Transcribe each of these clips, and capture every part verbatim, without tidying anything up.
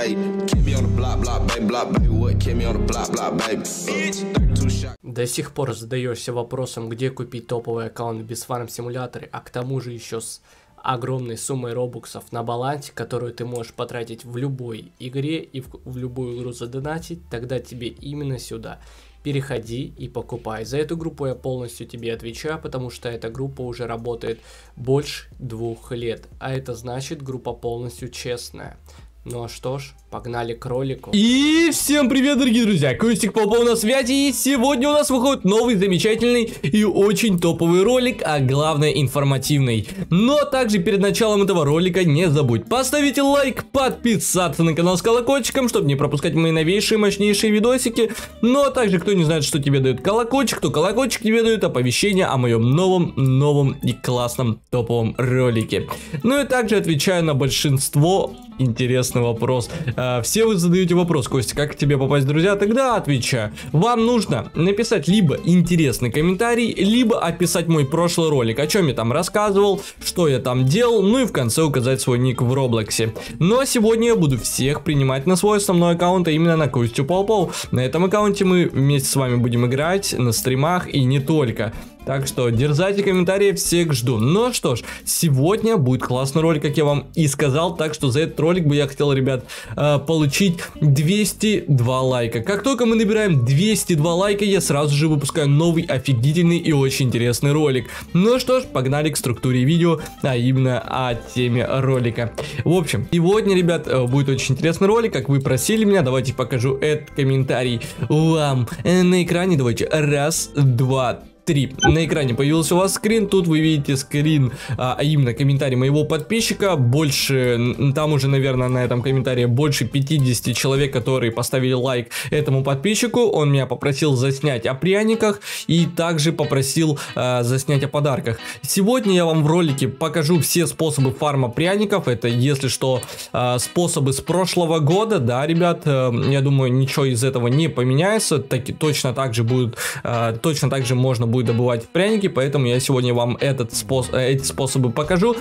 До сих пор задаешься вопросом, где купить топовый аккаунт без фарм-симуляторы, а к тому же еще с огромной суммой робуксов на балансе, которую ты можешь потратить в любой игре и в, в любую игру задонатить, тогда тебе именно сюда. Переходи и покупай. За эту группу я полностью тебе отвечаю, потому что эта группа уже работает больше двух лет. А это значит, группа полностью честная. Ну а что ж, погнали к ролику. И всем привет, дорогие друзья, Костик Попов на связи, и сегодня у нас выходит новый замечательный и очень топовый ролик, а главное информативный. Но также перед началом этого ролика не забудь поставить лайк, подписаться на канал с колокольчиком, чтобы не пропускать мои новейшие, мощнейшие видосики. Ну а также, кто не знает, что тебе дает колокольчик, то колокольчик тебе дает оповещение о моем новом, новом и классном топовом ролике. Ну и также отвечаю на большинство интересных вопрос. А, все вы задаете вопрос: Костя, как к тебе попасть в друзья? Тогда отвечаю. Вам нужно написать либо интересный комментарий, либо описать мой прошлый ролик, о чем я там рассказывал, что я там делал, ну и в конце указать свой ник в Роблоксе. Ну а сегодня я буду всех принимать на свой основной аккаунт, а именно на Костю Попов. На этом аккаунте мы вместе с вами будем играть на стримах и не только. Так что дерзайте комментарии, всех жду. Ну что ж, сегодня будет классный ролик, как я вам и сказал. Так что за этот ролик бы я хотел, ребят, получить двести два лайка. Как только мы набираем двести два лайка, я сразу же выпускаю новый офигительный и очень интересный ролик. Ну что ж, погнали к структуре видео, а именно о теме ролика. В общем, сегодня, ребят, будет очень интересный ролик, как вы просили меня. Давайте покажу этот комментарий вам на экране. Давайте, раз, два, три. На экране появился у вас скрин, тут вы видите скрин, а, а именно комментарий моего подписчика. Больше, там уже, наверное, на этом комментарии больше пятидесяти человек, которые поставили лайк этому подписчику. Он меня попросил заснять о пряниках и также попросил а, заснять о подарках. Сегодня я вам в ролике покажу все способы фарма пряников. Это, если что, а, способы с прошлого года, да, ребят. А, я думаю, ничего из этого не поменяется. Так, точно так же будет, а, точно так же можно будет будет добывать пряники, поэтому я сегодня вам этот способ, эти способы покажу.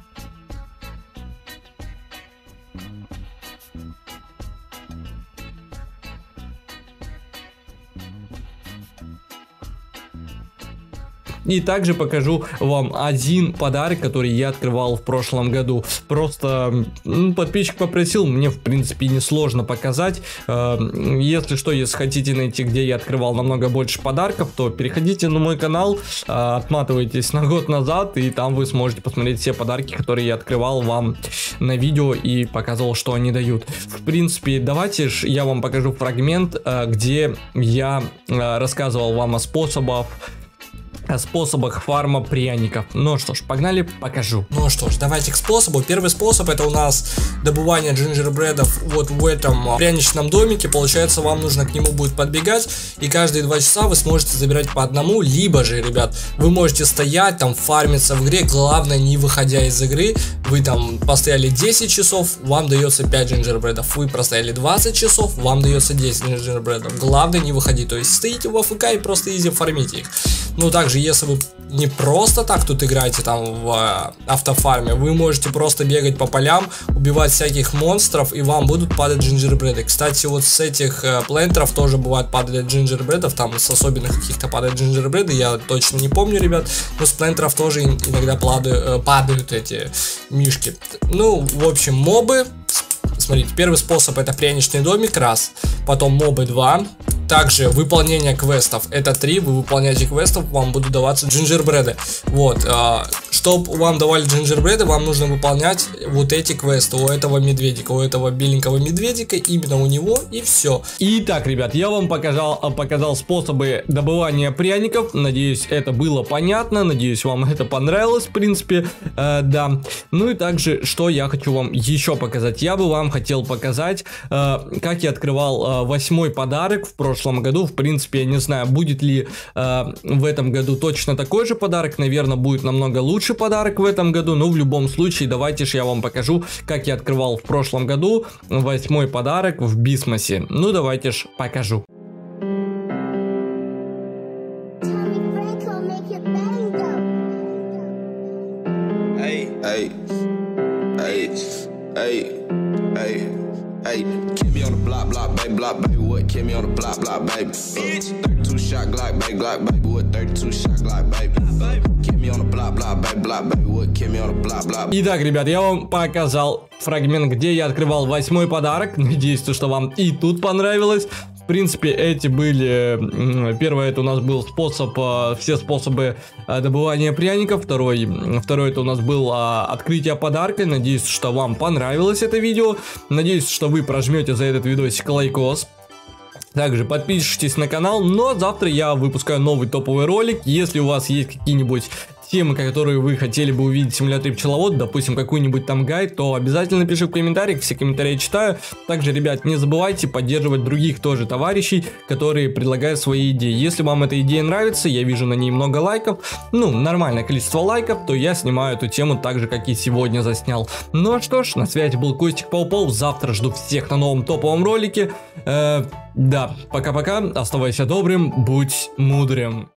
И также покажу вам один подарок, который я открывал в прошлом году. Просто ну, подписчик попросил, мне в принципе несложно показать. Если что, если хотите найти, где я открывал намного больше подарков, то переходите на мой канал, отматывайтесь на год назад, и там вы сможете посмотреть все подарки, которые я открывал вам на видео и показывал, что они дают. В принципе, давайте же я вам покажу фрагмент, где я рассказывал вам о способах о способах фарма пряников. Ну что ж, погнали, покажу. Ну что ж, давайте к способу. Первый способ — это у нас добывание джинджербредов вот в этом пряничном домике. Получается, вам нужно к нему будет подбегать, и каждые два часа вы сможете забирать по одному. Либо же, ребят, вы можете стоять там, фармиться в игре, главное, не выходя из игры. Вы там постояли десять часов, вам дается пять джинджербредов. Вы простояли двадцать часов, вам дается десять джинджербредов. Главное, не выходить. То есть стоите в АФК и просто изи фармите их. Ну также, если вы не просто так тут играете там в э, автофарме, вы можете просто бегать по полям, убивать всяких монстров, и вам будут падать джинджербреды. Кстати, вот с этих э, плентеров тоже бывает падать джинджербредов, там с особенных каких-то падают джинджербреды, я точно не помню, ребят, но с плентеров тоже иногда падают, э, падают эти мишки. Ну, в общем, мобы. Смотрите, первый способ — это пряничный домик, раз, потом мобы, два. Также выполнение квестов, это три, вы выполняете квестов, вам будут даваться джинджербреды. Вот, э, чтобы вам давали джинджербреды, вам нужно выполнять вот эти квесты у этого медведика, у этого беленького медведика, именно у него, и все. Итак, ребят, я вам показал, показал способы добывания пряников, надеюсь, это было понятно, надеюсь, вам это понравилось, в принципе, э, да. Ну и также, что я хочу вам еще показать, я бы вам хотел показать, э, как я открывал э, восьмой подарок в прошлом году. В принципе, я не знаю, будет ли э, в этом году точно такой же подарок. Наверное, будет намного лучше подарок в этом году. Но в любом случае, давайте же я вам покажу, как я открывал в прошлом году восьмой подарок в Бисмосе. Ну, давайте же покажу. Эй, эй, эй, эй, эй. Hey, kill me on the block, block, baby, block, baby, what? Kill me on the block, block, baby. thirty-two shot Glock, baby, Glock, baby, what? thirty-two shot Glock, baby. Kill me on the block, block, baby, block, baby, what? Kill me on the block, block. Итак, ребят, я вам показал фрагмент, где я открывал восьмой подарок. Надеюсь, что вам и тут понравилось. В принципе, эти были... Первое, это у нас был способ, все способы добывания пряников. Второй, второй это у нас был открытие подарка. Надеюсь, что вам понравилось это видео. Надеюсь, что вы прожмете за этот видосик лайкос. Также подпишитесь на канал. Но завтра я выпускаю новый топовый ролик. Если у вас есть какие-нибудь темы, которые вы хотели бы увидеть в симуляторе пчеловода, допустим, какой-нибудь там гайд, то обязательно пиши в комментариях, все комментарии читаю. Также, ребят, не забывайте поддерживать других тоже товарищей, которые предлагают свои идеи. Если вам эта идея нравится, я вижу на ней много лайков, ну, нормальное количество лайков, то я снимаю эту тему так же, как и сегодня заснял. Ну что ж, на связи был Костик Пау-Пау, завтра жду всех на новом топовом ролике. Э, да, пока-пока, оставайся добрым, будь мудрым.